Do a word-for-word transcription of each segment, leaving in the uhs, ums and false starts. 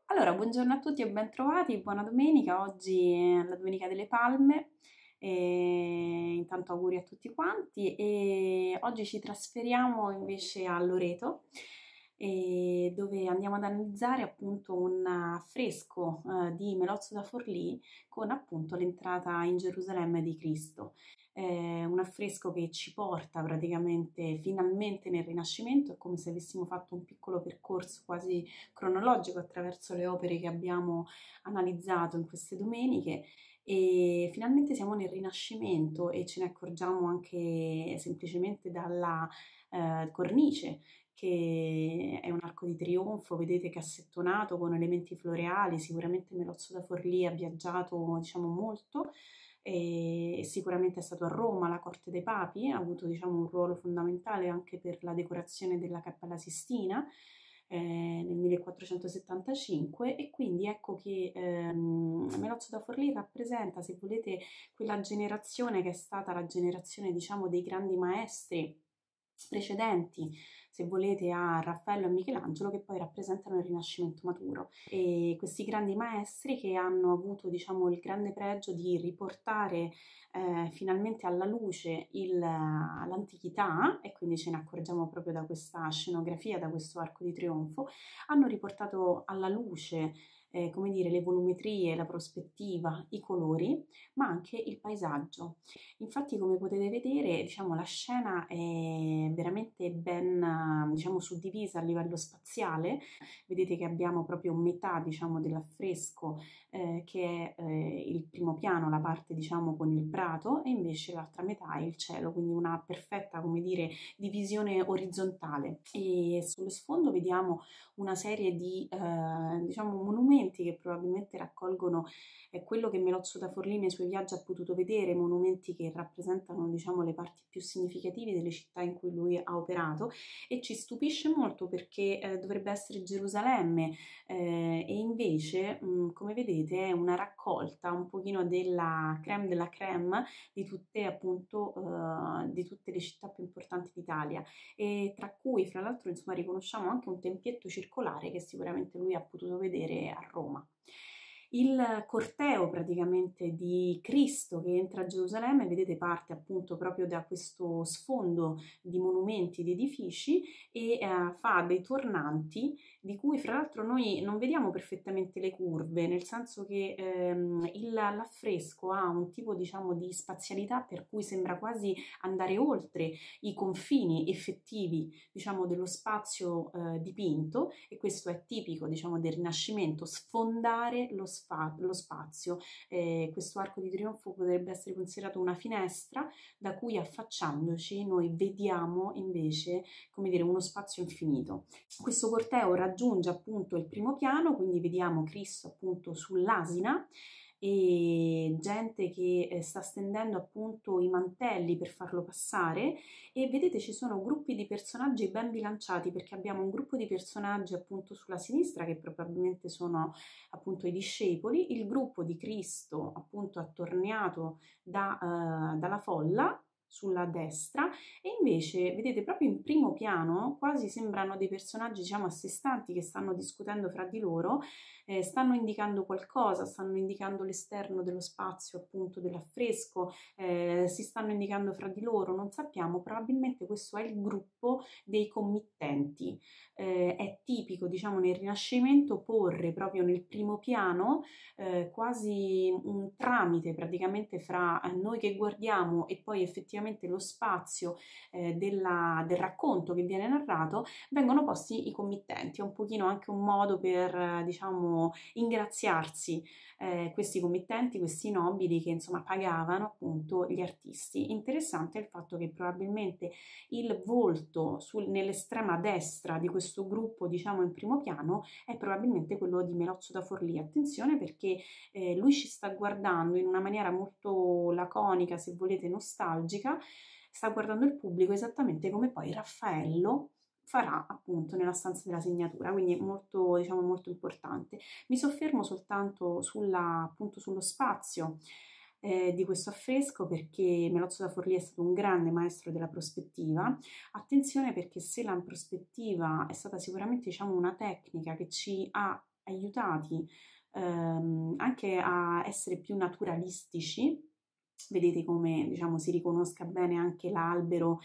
Allora, buongiorno a tutti e bentrovati, buona domenica. Oggi è la Domenica delle Palme, e intanto auguri a tutti quanti. E oggi ci trasferiamo invece a Loreto, e dove andiamo ad analizzare appunto un affresco eh, di Melozzo da Forlì con appunto l'entrata in Gerusalemme di Cristo. È un affresco che ci porta praticamente finalmente nel Rinascimento. È come se avessimo fatto un piccolo percorso quasi cronologico attraverso le opere che abbiamo analizzato in queste domeniche, e finalmente siamo nel Rinascimento e ce ne accorgiamo anche semplicemente dalla eh, cornice, che è un arco di trionfo, vedete, cassettonato con elementi floreali. Sicuramente Melozzo da Forlì ha viaggiato, diciamo, molto, e sicuramente è stato a Roma, alla corte dei papi, ha avuto, diciamo, un ruolo fondamentale anche per la decorazione della Cappella Sistina eh, nel millequattrocentosettantacinque. E quindi ecco che ehm, Melozzo da Forlì rappresenta, se volete, quella generazione che è stata la generazione, diciamo, dei grandi maestri precedenti, se volete, a Raffaello e Michelangelo, che poi rappresentano il Rinascimento maturo. E questi grandi maestri che hanno avuto, diciamo, il grande pregio di riportare eh, finalmente alla luce il- l'antichità, e quindi ce ne accorgiamo proprio da questa scenografia, da questo arco di trionfo. Hanno riportato alla luce eh, come dire, le volumetrie, la prospettiva, i colori, ma anche il paesaggio. Infatti, come potete vedere, diciamo, la scena è veramente ben, eh, diciamo, suddivisa a livello spaziale. Vedete che abbiamo proprio metà, diciamo, dell'affresco eh, che è eh, il primo piano, la parte, diciamo, con il prato, e invece l'altra metà è il cielo, quindi una perfetta, come dire, divisione orizzontale. E sullo sfondo vediamo una serie di, eh, diciamo, monumenti che probabilmente raccolgono è quello che Melozzo da Forlì nei suoi viaggi ha potuto vedere, monumenti che rappresentano, diciamo, le parti più significative delle città in cui lui ha operato. E ci stupisce molto perché eh, dovrebbe essere Gerusalemme, eh, e invece, mh, come vedete, è una raccolta un pochino della crème della crème di tutte, appunto, eh, di tutte le città più importanti d'Italia, e tra cui, fra l'altro, insomma, riconosciamo anche un tempietto circolare che sicuramente lui ha potuto vedere a Roma. Il corteo praticamente di Cristo che entra a Gerusalemme, vedete, parte appunto proprio da questo sfondo di monumenti, di edifici, e eh, fa dei tornanti di cui fra l'altro noi non vediamo perfettamente le curve, nel senso che ehm, il, l'affresco ha un tipo, diciamo, di spazialità per cui sembra quasi andare oltre i confini effettivi, diciamo, dello spazio eh, dipinto. E questo è tipico, diciamo, del Rinascimento: sfondare lo, spa- lo spazio. Eh, questo arco di trionfo potrebbe essere considerato una finestra da cui, affacciandoci, noi vediamo invece, come dire, uno spazio infinito. Questo corteo raggiunge appunto il primo piano, quindi vediamo Cristo appunto sull'asina e gente che eh, sta stendendo appunto i mantelli per farlo passare. E vedete, ci sono gruppi di personaggi ben bilanciati, perché abbiamo un gruppo di personaggi appunto sulla sinistra che probabilmente sono appunto i discepoli, il gruppo di Cristo appunto attorniato da, eh, dalla folla sulla destra, e invece vedete proprio in primo piano quasi sembrano dei personaggi, diciamo, a sé stanti, che stanno discutendo fra di loro, eh, stanno indicando qualcosa, stanno indicando l'esterno dello spazio appunto dell'affresco, eh, si stanno indicando fra di loro, non sappiamo. Probabilmente questo è il gruppo dei committenti. Eh, è tipico, diciamo, nel Rinascimento porre proprio nel primo piano eh, quasi un tramite praticamente fra eh, noi che guardiamo e poi effettivamente lo spazio eh, della, del racconto che viene narrato. Vengono posti i committenti. È un pochino anche un modo per, eh, diciamo, ingraziarsi eh, questi committenti, questi nobili che insomma pagavano appunto gli artisti. Interessante è il fatto che probabilmente il volto sul, nell'estrema destra di questo gruppo, diciamo, in primo piano è probabilmente quello di Melozzo da Forlì. Attenzione, perché eh, lui ci sta guardando in una maniera molto laconica, se volete nostalgica, sta guardando il pubblico esattamente come poi Raffaello farà appunto nella stanza della segnatura, quindi molto, diciamo, molto importante. Mi soffermo soltanto sulla, appunto, sullo spazio eh, di questo affresco, perché Melozzo da Forlì è stato un grande maestro della prospettiva. Attenzione, perché se la prospettiva è stata sicuramente, diciamo, una tecnica che ci ha aiutati ehm, anche a essere più naturalistici. Vedete come, diciamo, si riconosca bene anche l'albero,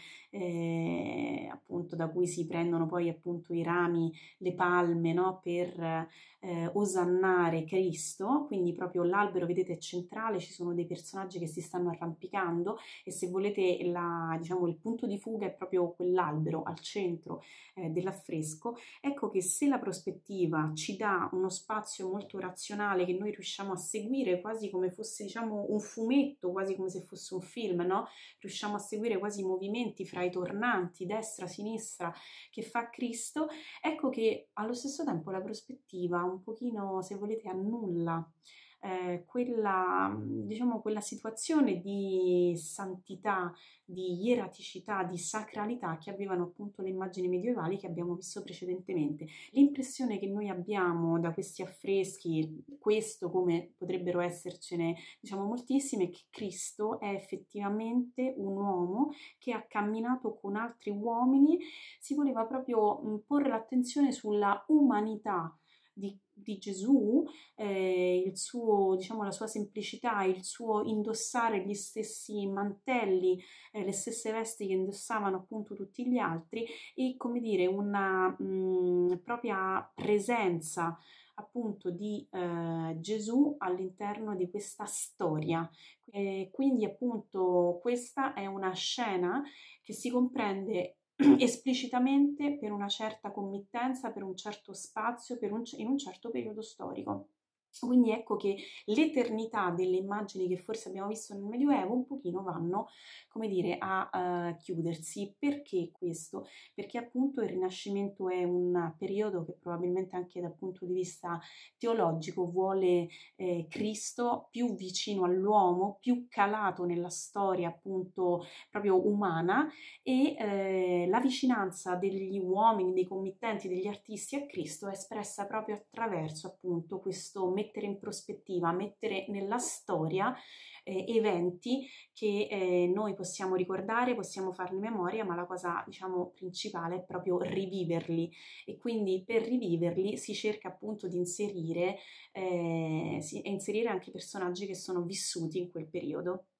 eh, appunto, da cui si prendono poi appunto i rami, le palme, no? Per eh, osannare Cristo. Quindi proprio l'albero, vedete, è centrale, ci sono dei personaggi che si stanno arrampicando e se volete la, diciamo, il punto di fuga è proprio quell'albero al centro eh, dell'affresco. Ecco che se la prospettiva ci dà uno spazio molto razionale che noi riusciamo a seguire quasi come fosse, diciamo, un fumetto, quasi come se fosse un film, no? Riusciamo a seguire quasi i movimenti fra i tornanti, destra, sinistra, che fa Cristo. Ecco che allo stesso tempo la prospettiva un pochino, se volete, annulla eh, quella, diciamo, quella situazione di santità, di ieraticità, di sacralità che avevano appunto le immagini medievali che abbiamo visto precedentemente. L'impressione che noi abbiamo da questi affreschi, questo come potrebbero essercene, diciamo, moltissime, è che Cristo è effettivamente un uomo che ha camminato con altri uomini, si voleva proprio mh, porre l'attenzione sulla umanità di, di Gesù, eh, il suo, diciamo, la sua semplicità, il suo indossare gli stessi mantelli, eh, le stesse vesti che indossavano appunto tutti gli altri e, come dire, una mh, propria presenza appunto di eh, Gesù all'interno di questa storia. E quindi appunto questa è una scena che si comprende esplicitamente per una certa committenza, per un certo spazio, per un, in un certo periodo storico. Quindi ecco che l'eternità delle immagini che forse abbiamo visto nel Medioevo un pochino vanno, come dire, a uh, chiudersi. Perché questo? Perché appunto il Rinascimento è un periodo che probabilmente anche dal punto di vista teologico vuole eh, Cristo più vicino all'uomo, più calato nella storia appunto proprio umana e eh, la vicinanza degli uomini, dei committenti, degli artisti a Cristo è espressa proprio attraverso appunto questo mettere in prospettiva, mettere nella storia eh, eventi che eh, noi possiamo ricordare, possiamo farne memoria, ma la cosa, diciamo, principale è proprio riviverli e quindi per riviverli si cerca appunto di inserire, eh, si, inserire anche personaggi che sono vissuti in quel periodo.